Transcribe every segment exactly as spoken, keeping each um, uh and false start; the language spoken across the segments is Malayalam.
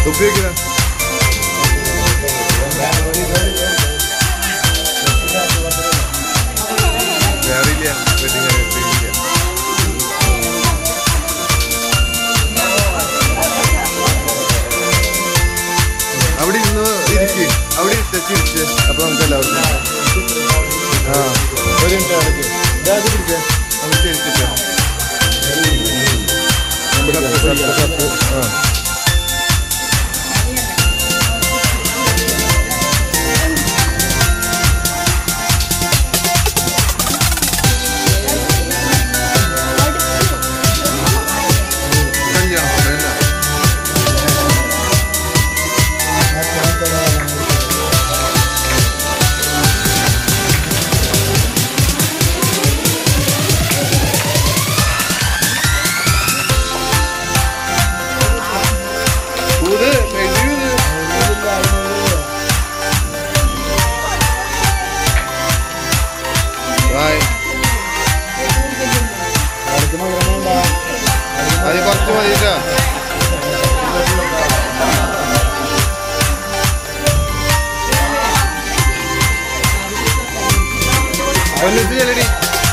ഉപയോഗിക്കണം. വേറില്ല വെഡിങ് അവിടെ ഇന്ന് ഇരിക്ക്, അവിടെ ഇരിച്ച് ഇരിച്ച് അപ്പൊ നമുക്ക് എല്ലാവർക്കും ആ ഒരു മിനിറ്റ് ഇടയ്ക്ക് ഇതാത് പിടിച്ചേ നമുക്ക് ഇരിച്ചിട്ട് ആ അത് കുറച്ച് മതിട്ടാ. ഒന്നിച്ച് ചെല്ലടി.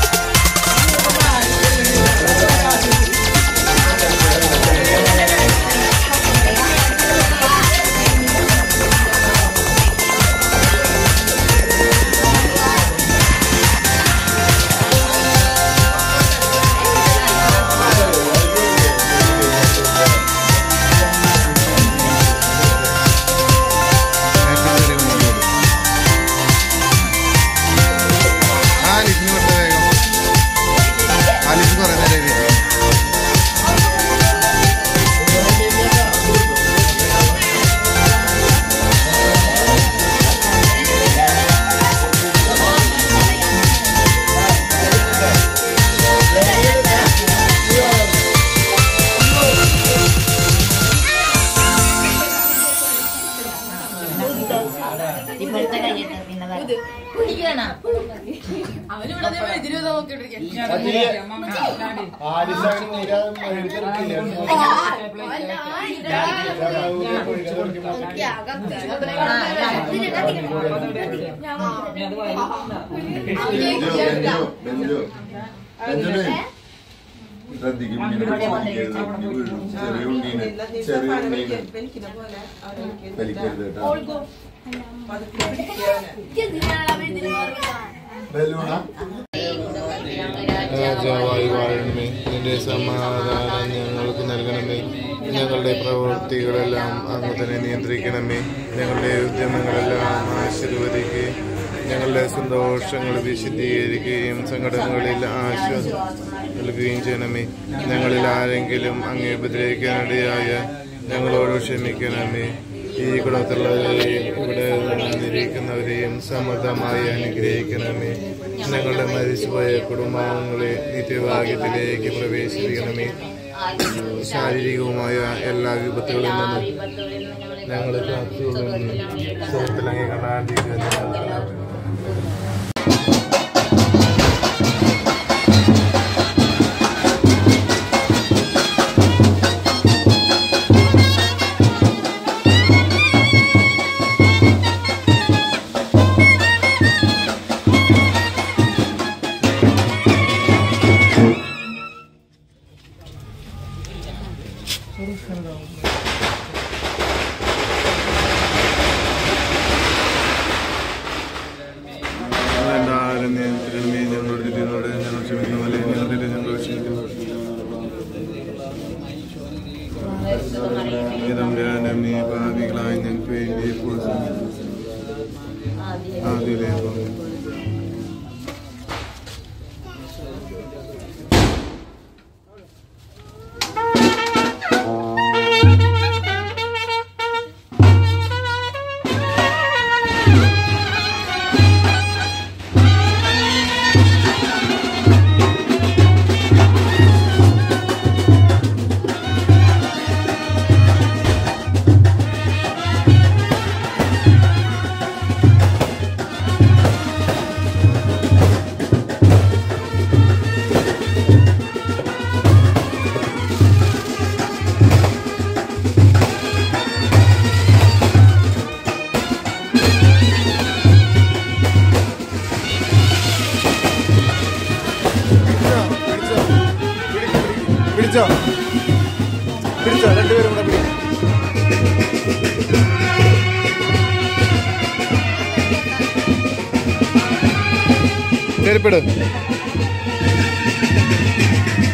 രാജാവായി വാഴണമേ, നിന്റെ സമാധാനം ഞങ്ങൾക്ക് നൽകണമേ. ഞങ്ങളുടെ പ്രവൃത്തികളെല്ലാം അങ്ങ് തന്നെ നിയന്ത്രിക്കണമേ. ഞങ്ങളുടെ ഉദ്യമങ്ങളെല്ലാം ആശീർവദിക്കുകയും ഞങ്ങളുടെ സന്തോഷങ്ങൾ വിശദീകരിക്കുകയും സങ്കടങ്ങളിൽ ആശ്വാസം നൽകുകയും ചെയ്യണമേ. ഞങ്ങളിൽ ആരെങ്കിലും അങ്ങേ ഉപദ്രവിക്കാനിടയായ ഞങ്ങളോട് ക്ഷമിക്കണമേ. ഈ കുളത്തിലുള്ളവരെയും ഇവിടെ നിന്നിരിക്കുന്നവരെയും സമൃദ്ധമായി അനുഗ്രഹിക്കണമേ. ഞങ്ങളുടെ മരിച്ചുപോയ കുടുംബാംഗങ്ങളെ നിത്യഭാഗ്യത്തിലേക്ക് പ്രവേശിപ്പിക്കണമേ. ശാരീരികവുമായ എല്ലാ വിപത്തുകളിൽ നിന്നും ഞങ്ങളെ കാത്തുകൊള്ളുന്നു. സുഹൃത്തിലങ്ങി കണ്ടാണ്ടിരിക്കുന്നു. പിടിച്ചോ പിടിച്ചോ രണ്ടുപേരും കൂടെ പിടി. ചെരുപ്പിട്.